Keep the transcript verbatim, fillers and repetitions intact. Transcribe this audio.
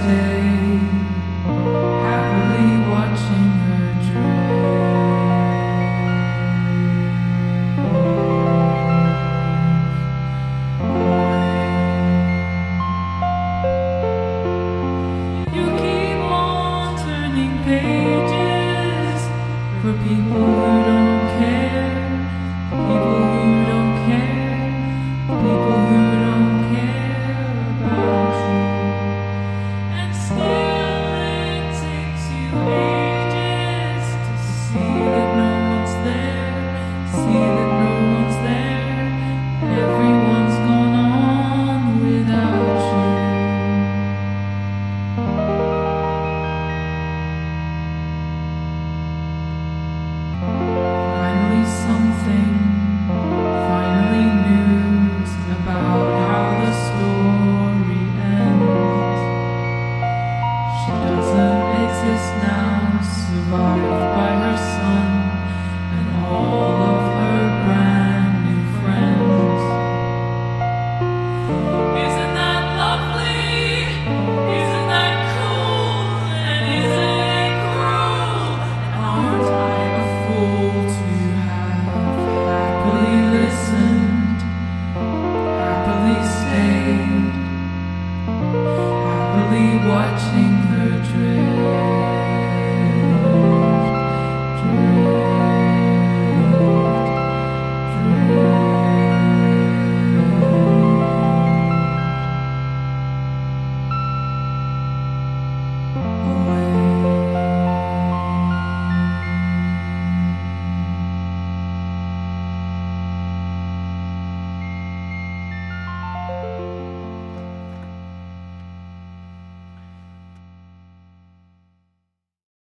stay, happily watching her drift away. You keep on turning pages for people who don't care, people who don't care, people who don't care about you. And still it takes you ages to see that no one's there, see that no one's there. Everyone's gone on without you. Finally something, finally news about how the story ends. She doesn't exist now, survived by her son and all of her brand new friends. Isn't that lovely? Isn't that cool? And isn't it cruel? And aren't I a fool to have happily listened, happily stayed, happily watching her drift?